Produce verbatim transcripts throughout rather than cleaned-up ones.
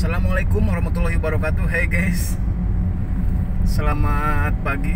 Assalamualaikum warahmatullahi wabarakatuh. Hey guys, selamat pagi.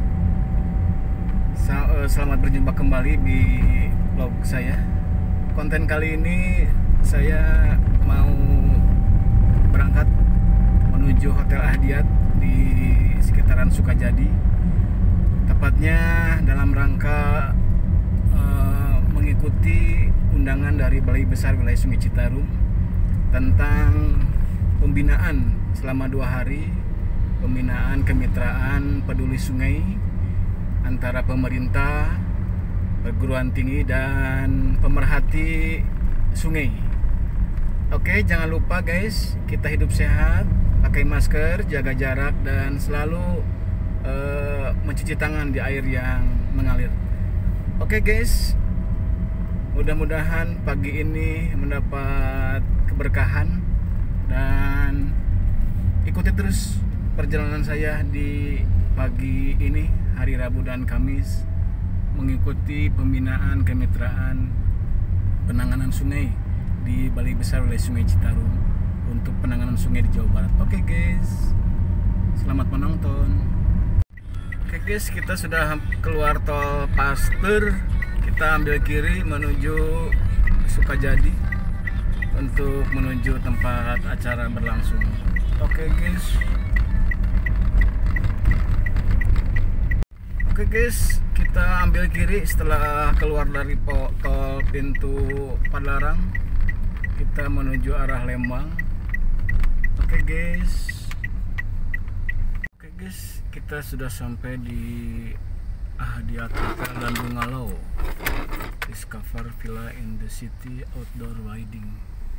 Selamat berjumpa kembali di vlog saya. Konten kali ini saya mau berangkat menuju Hotel Ahdiat di sekitaran Sukajadi. Tepatnya dalam rangka uh, mengikuti undangan dari Balai Besar Wilayah Sungai Citarum tentang pembinaan selama dua hari, pembinaan kemitraan peduli sungai antara pemerintah, perguruan tinggi dan pemerhati sungai. Oke, jangan lupa guys, kita hidup sehat, pakai masker, jaga jarak dan selalu uh, mencuci tangan di air yang mengalir. Oke guys, mudah-mudahan pagi ini mendapat keberkahan dan ikuti terus perjalanan saya di pagi ini, hari Rabu dan Kamis, mengikuti pembinaan kemitraan penanganan sungai di Balai Besar Wilayah Sungai Citarum untuk penanganan sungai di Jawa Barat. Oke guys, selamat menonton. Oke guys, kita sudah keluar tol Pasteur. Kita ambil kiri menuju Sukajadi untuk menuju tempat acara berlangsung. Oke guys. Oke guys, kita ambil kiri setelah keluar dari tol pintu Padalarang. Kita menuju arah Lembang. Oke guys. Oke guys, kita sudah sampai di Ahdiat Hotel dan Bungalow. Discover Villa in the City Outdoor Wedding.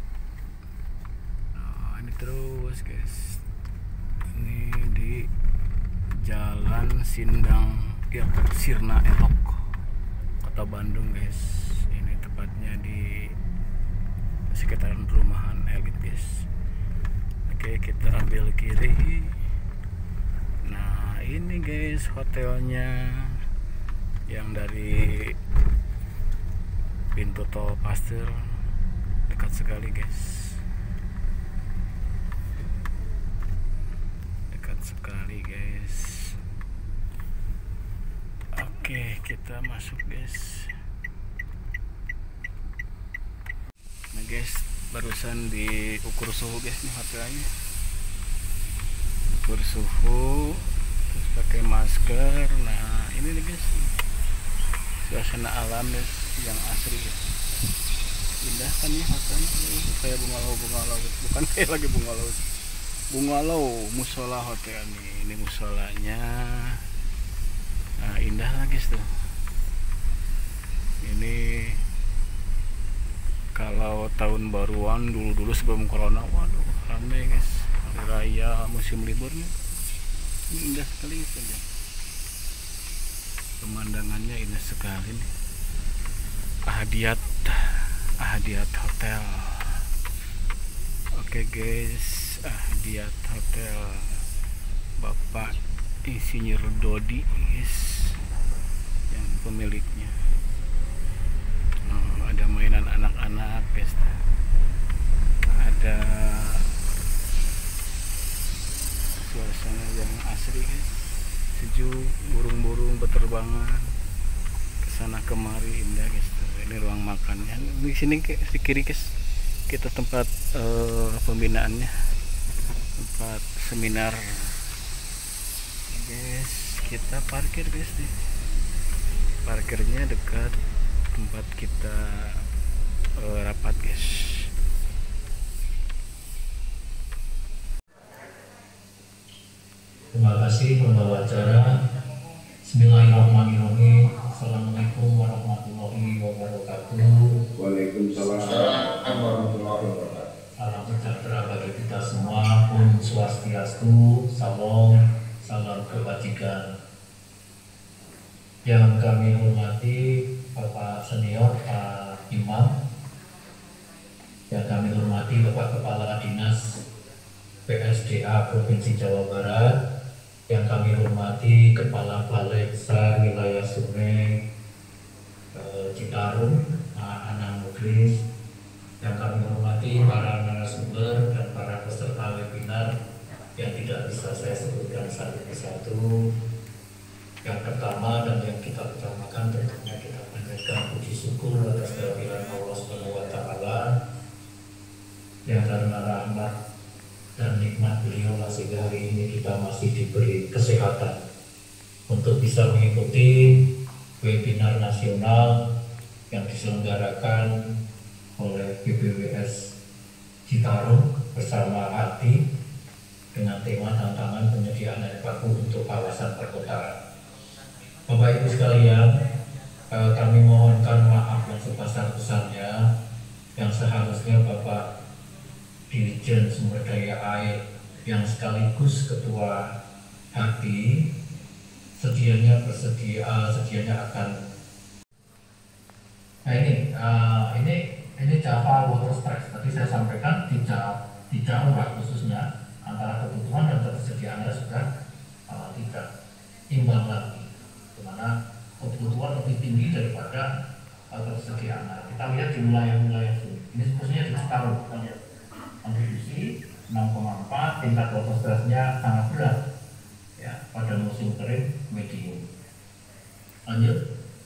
Nah, ini terus guys. Ini di Jalan Sindang, ya, Sirna Elok, Kota Bandung guys. Ini tepatnya di sekitaran perumahan elit guys. Oke, kita ambil kiri. Nah, ini guys hotelnya yang dari pintu tol Pasteur, dekat sekali guys, dekat sekali guys. Oke, kita masuk guys. Nah guys, barusan diukur suhu guys nih hotelnya, ukur suhu terus pakai masker. Nah ini nih guys, suasana alam guys yang asri guys. Indah kan nih hotelnya, kayak bungalow-bungalow, bukan kayak lagi bungalow, bungalow musola hotel nih. Ini musolanya. Nah indah lah guys tuh. Ini kalau tahun baruan dulu-dulu sebelum corona, waduh ramai guys, hari raya, musim liburnya. Ini indah sekali guys ya. Pemandangannya indah sekali nih. Ahdiat, Ahdiat Hotel. Oke guys, Ahdiat Hotel. Bapak Insinyur Dodi guys yang pemiliknya. Oh, ada mainan anak-anak guys. Ada suasana yang asri guys, sejuk, burung-burung berterbangan kesana kemari, indah guys. Ini ruang makannya. Di sini di kiri guys, kita tempat uh, pembinaannya, tempat seminar guys. Kita parkir guys nih, parkirnya dekat tempat kita uh, rapat guys. Terima kasih pembawa acara. Bismillahirrahmanirrahim. Assalamualaikum warahmatullahi wabarakatuh. Waalaikumsalam warahmatullahi wabarakatuh. Salam sejahtera bagi kita semua. Om Swastiastu, Salam, salam kebajikan. Yang kami hormati Bapak Senior Pak Imam, yang kami hormati Bapak Kepala Dinas P S D A Provinsi Jawa Barat, yang kami hormati Kepala Balai Besar Wilayah Sungai eh, Citarum, Pak Anang Muklis, yang kami hormati para narasumber dan para peserta Binar yang tidak bisa saya sebutkan satu persatu. Yang pertama dan yang kita utamakan tentunya kita panjatkan puji syukur atas kehadiran Allah Subhanahu wa Ta'ala yang karena rahmat dan nikmat beliau sehingga hari ini kita masih diberi kesehatan untuk bisa mengikuti webinar nasional yang diselenggarakan oleh B B W S Citarum bersama A T I dengan tema tantangan penyediaan air baku untuk kawasan perkotaan. Bapak Ibu sekalian, eh, kami mohonkan maaf yang sebesar-besarnya yang seharusnya Bapak Dirjen Sumber Daya Air yang sekaligus Ketua H T I sedianya bersedia uh, sedianya akan. Nah ini uh, ini ini Java Water Strike tadi saya sampaikan di Jawa di Jawa khususnya antara kebutuhan dan ketersediaan air sudah uh, tidak imbang lagi, dimana kebutuhan lebih tinggi daripada uh, ketersediaan air. Kita lihat di wilayah-wilayah ini, ini khususnya di Citarum, kita lihat kontribusi enam koma empat, tingkat water stress-nya sangat berat ya pada musim kering medium. Lanjut.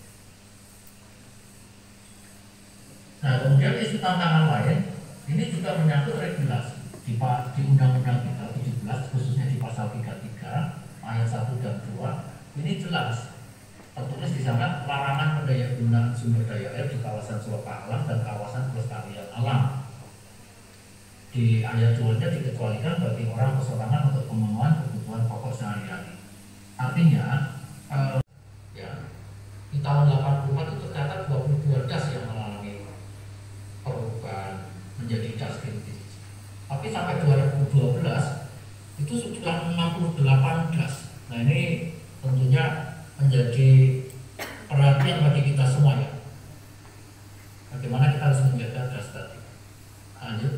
Nah kemudian isu tantangan lain ini juga menyangkut regulasi di, di Undang-Undang kita tujuh belas khususnya di pasal tiga puluh tiga ayat satu dan dua ini jelas tertulis di sana larangan pendayagunaan sumber daya air di kawasan sulaka alam dan kawasan pelestarian alam. Di ayat dua-nya dikecualikan bagi orang perseorangan untuk pemenuhan kebutuhan pokok sehari-hari. Artinya, eh, ya, di tahun delapan puluh empat itu tercatat dua puluh dua das yang mengalami perubahan menjadi das kritis. Tapi sampai dua ribu dua belas itu sudah enam puluh delapan das. Nah ini tentunya menjadi perhatian bagi kita semua ya. Bagaimana kita harus menjaga das tadi. Lanjut.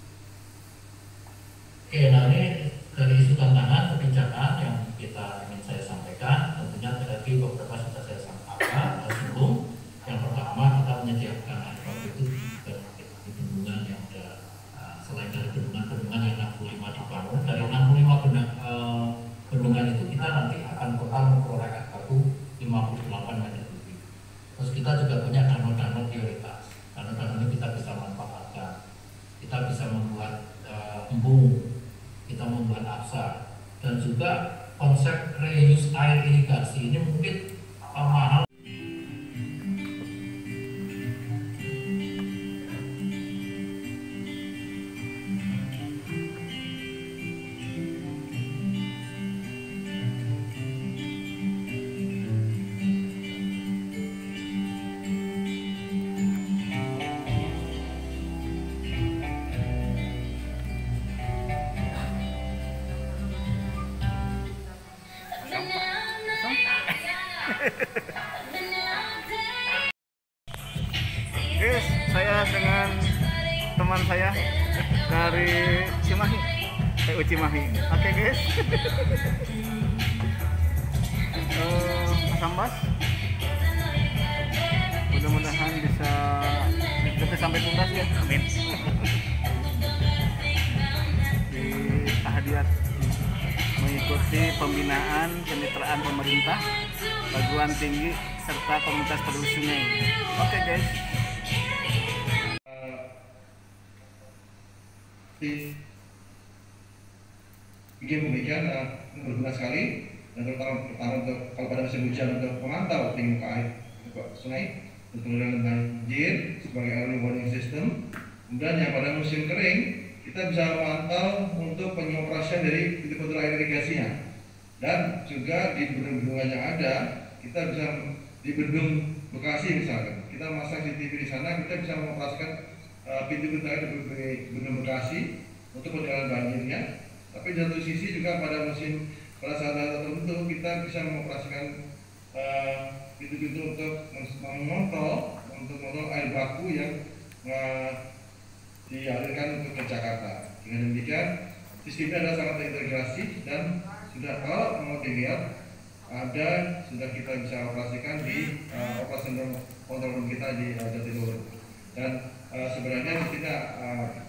Oke, nah ini dari isu tantangan kebijakan yang kita ingin saya sampaikan, tentunya tadi beberapa sudah saya sampaikan, singgung. Yang pertama kita menyediakan air baku itu di bendungan yang ada, selain dari bendungan-bendungan yang enam puluh lima dibangun, dari enam puluh lima bendungan, eh, bendungan itu kita nanti akan total memperoleh air baku lima puluh delapan meter kubik. Terus kita juga punya danau-danau prioritas. Danau-danau ini kita bisa manfaatkan, kita bisa membuat eh, embung, kita membuat absa, dan juga konsep reuse air irigasi ini mungkin uh, mahal. Guys, saya dengan teman saya dari Cimahi, P U Cimahi. Oke guys, uh, Mas Ambas, mudah-mudahan bisa kita sampai tuntas ya. Amin. Di Tahadiat mengikuti pembinaan kemitraan pemerintah, perguruan tinggi serta komunitas peduli sungai. Oke guys. Bikin pembicaraan uh, berguna sekali dan terutama terutama untuk kalau pada musim hujan untuk memantau tinggi muka air sungai, pengendalian banjir sebagai early warning system. Kemudian yang pada musim kering kita bisa memantau untuk pengoperasian dari pintu-pintu air irigasinya, dan juga di bendungan yang ada kita bisa di bendung Bekasi misalkan kita masang C C T V di sana, kita bisa mengoperasikan pintu-pintu uh, air di bendung Bekasi untuk pengendalian banjirnya. Tapi di satu sisi juga pada musim pada saat tertentu kita bisa mengoperasikan pintu-pintu uh, untuk mengontrol untuk mengontrol air baku yang uh, dialirkan untuk ke Jakarta. Dengan demikian sistemnya adalah sangat terintegrasi dan sudah kalau mau dilihat ada sudah kita bisa operasikan di uh, operasional kontrol kita di uh, Jatiluhur. Dan uh, sebenarnya kita uh,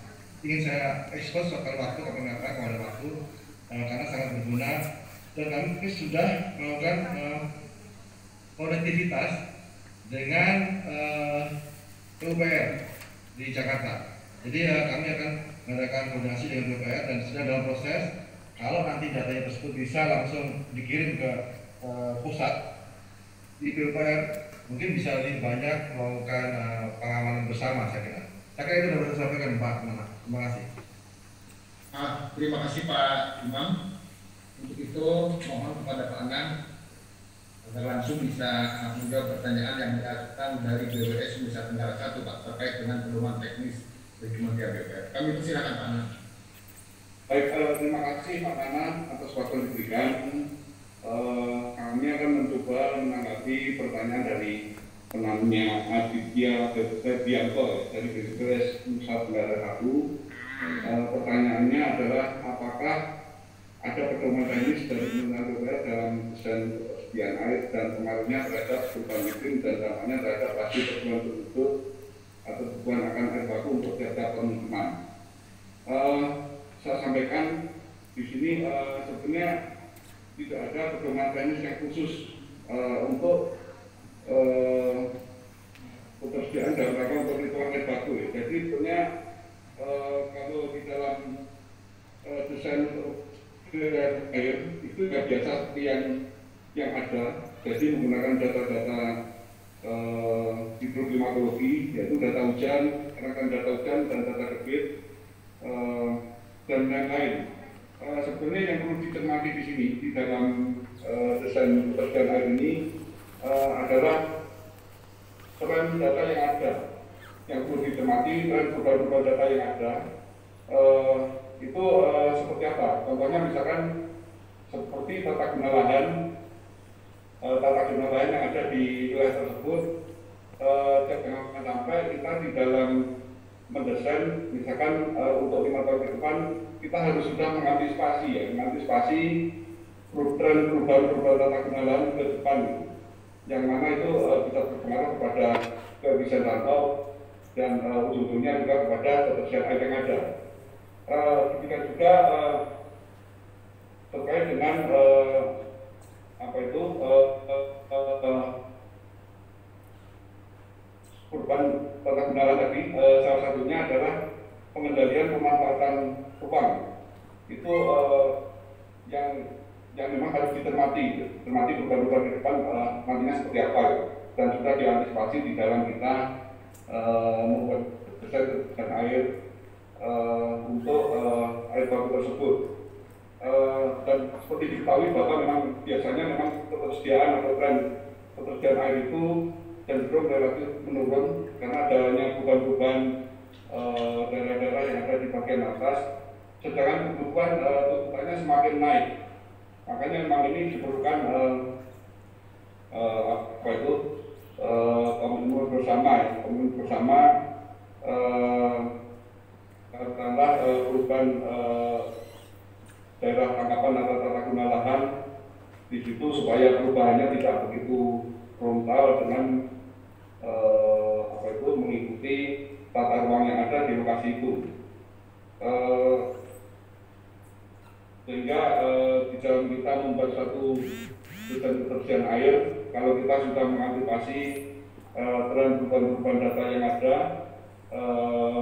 ingin saya ekspos kalau waktu, kalau kenapa, kalau ada waktu, uh, karena sangat berguna. Dan kami sudah melakukan uh, konektivitas dengan uh, P U P R di Jakarta. Jadi uh, kami akan mengadakan koordinasi dengan P U P R dan sudah dalam proses. Kalau nanti datanya tersebut bisa langsung dikirim ke uh, pusat di P U P R, mungkin bisa lebih banyak melakukan uh, pengamanan bersama, saya kira. Saya kira itu dapat saya sampaikan, Pak. Terima kasih. Ah, terima kasih Pak Imam. Untuk itu mohon kepada Pak Anang agar langsung bisa menjawab pertanyaan yang diajukan dari B W S Nusa Tenggara satu, Pak, terkait dengan pedoman teknis dari Kementerian P U P R. Kami persilakan Pak Anang. Baik, eh, terima kasih Pak Nana atas waktu yang diberikan. Eh, kami akan mencoba menanggapi pertanyaan dari penanya Aditya Febianto dari B W S Nusa Tenggara satu. Eh, pertanyaannya adalah apakah ada pedoman teknis dari Kementerian P U P R dalam desain persediaan air dan pengaruhnya terhadap perubahan iklim dan dampaknya terhadap hasil pertumbuhan penduduk atau kebutuhan akan air baku untuk tiap-tiap pemukiman. Uh, saya sampaikan di sini uh, sebenarnya tidak ada pedoman teknis yang khusus uh, untuk uh, ketersediaan dan rangka untuk perhitungan air baku. Ya. Jadi sebenarnya uh, kalau di dalam uh, desain air itu tidak biasa seperti yang yang ada, jadi menggunakan data-data uh, hidroklimatologi, yaitu data hujan, rangkaian data hujan dan data debit uh, dan lain-lain. Uh, sebenarnya yang perlu dicermati di sini di dalam uh, desain persediaan air ini uh, adalah tren data yang ada, yang perlu dicermati tren perubahan-perubahan data yang ada. Uh, itu uh, seperti apa? Contohnya misalkan seperti tata guna lahan, uh, tata guna lahan yang ada di wilayah tersebut. Uh, jangan sampai kita di dalam mendesain, misalkan uh, untuk lima tahun ke depan kita harus sudah mengantisipasi ya, mengantisipasi tren perubahan-perubahan tata guna lahan ke depan, yang mana itu uh, bisa berpengaruh kepada kehabisan rantau dan uh, ujung-ujungnya juga kepada ketersediaan air yang ada. Uh, ketika juga uh, terkait dengan uh, apa itu uh, uh, uh, perubahan tata guna lahan tadi, uh, salah satunya adalah pengendalian pemanfaatan ruang. Itu uh, yang yang memang harus dicermati, cermati perubahan-perubahan ke depan uh, nantinya seperti apa, dan sudah diantisipasi di dalam kita uh, membuat desain air Uh, untuk uh, air baku tersebut. Uh, dan seperti diketahui bahwa memang biasanya memang ketersediaan atau tren ketersediaan air itu cenderung relatif menurun karena adanya perubahan-perubahan uh, daerah-daerah yang ada di bagian atas, sedangkan kebutuhan uh, tuntutannya semakin naik. Makanya memang ini diperlukan uh, uh, apa itu uh, komitmen bersama, ya, komitmen bersama. Uh, Katakanlah uh, perubahan uh, daerah tangkapan atau tata guna lahan di situ supaya perubahannya tidak begitu frontal dengan uh, apa itu mengikuti tata ruang yang ada di lokasi itu. Uh, sehingga uh, di dalam kita membuat satu desain ketersediaan air, kalau kita sudah mengantisipasi uh, tren perubahan-perubahan data yang ada, uh,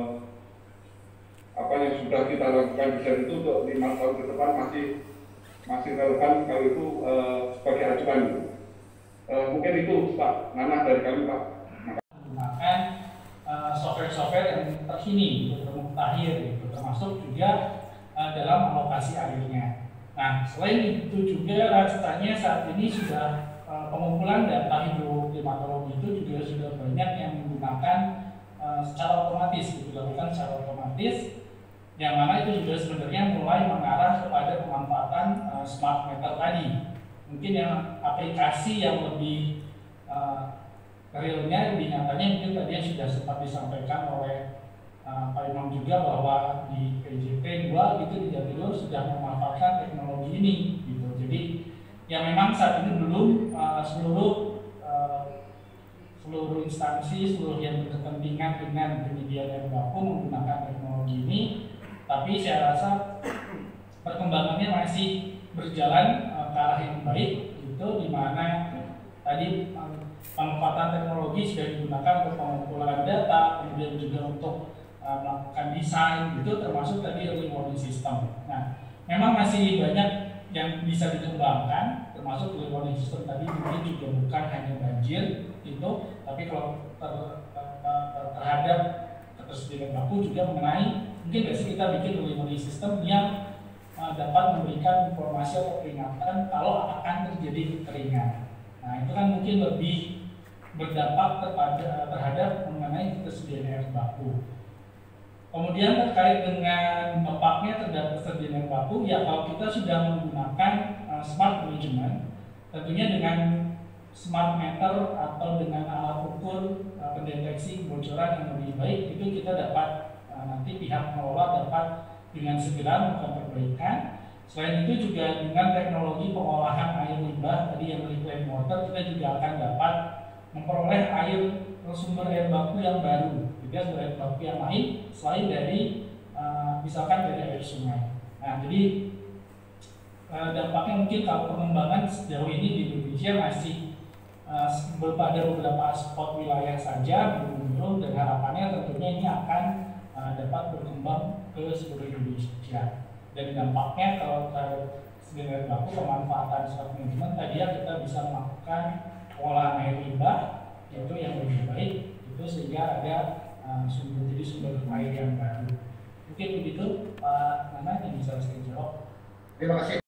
apa yang sudah kita lakukan desain itu untuk lima tahun ke depan masih masih relevan kalau itu uh, sebagai acuan. Uh, mungkin itu Pak Nana dari kami Pak. Menggunakan uh, software-software yang terkini untuk mutakhir, gitu, termasuk juga uh, dalam alokasi airnya. Nah, selain itu juga rasanya saat ini sudah uh, pengumpulan data hidroklimatologi itu juga sudah banyak yang menggunakan uh, secara otomatis, dilakukan secara otomatis. Yang mana itu juga sebenarnya mulai mengarah kepada pemanfaatan uh, smart meter tadi. Mungkin yang aplikasi yang lebih uh, realnya, lebih nyatanya mungkin tadi yang sudah sempat disampaikan oleh uh, Pak Imam juga bahwa di P J P dua itu di Jatilur sudah memanfaatkan teknologi ini. Gitu. Jadi yang memang saat ini belum uh, seluruh uh, seluruh instansi, seluruh yang berkepentingan dengan penyediaan air baku menggunakan teknologi ini. tapi saya rasa perkembangannya masih berjalan uh, ke arah yang baik, itu di mana tadi um, pemanfaatan teknologi sudah digunakan untuk pengumpulan data, kemudian juga untuk uh, melakukan desain, itu termasuk tadi early warning system. Nah, memang masih banyak yang bisa dikembangkan, termasuk early warning system tadi mungkin juga bukan hanya banjir itu, tapi kalau ter, ter, ter, terhadap ketersediaan baku juga mengenai mungkin nggak sih kita bikin early warning system yang uh, dapat memberikan informasi atau peringatan kalau akan terjadi kekeringan. Nah, itu kan mungkin lebih berdampak terhadap, terhadap mengenai ketersediaan air baku. Kemudian terkait dengan dampaknya terhadap ketersediaan air baku, ya kalau kita sudah menggunakan uh, smart management, tentunya dengan smart meter atau dengan alat ukur uh, pendeteksi kebocoran yang lebih baik, itu kita dapat uh, nanti pihak pengelola dapat dengan segera melakukan perbaikan. Selain itu juga dengan teknologi pengolahan air limbah tadi yang reclaimed water, kita juga akan dapat memperoleh air sumber air baku yang baru, juga sumber air baku yang lain selain dari uh, misalkan dari air sungai. Nah, jadi uh, dampaknya mungkin kalau pengembangan sejauh ini di Indonesia masih uh, pada beberapa spot wilayah saja belum, dan harapannya tentunya ini akan uh, dapat berkembang ke seluruh Indonesia. Dan dampaknya kalau terhadap air baku, pemanfaatan smart management tadi ya kita bisa melakukan pengolahan air limbah itu yang lebih baik, itu sehingga ada uh, sumber jadi sumber air yang baru. Mungkin begitu Pak Nana yang bisa saya jawab. Terima kasih.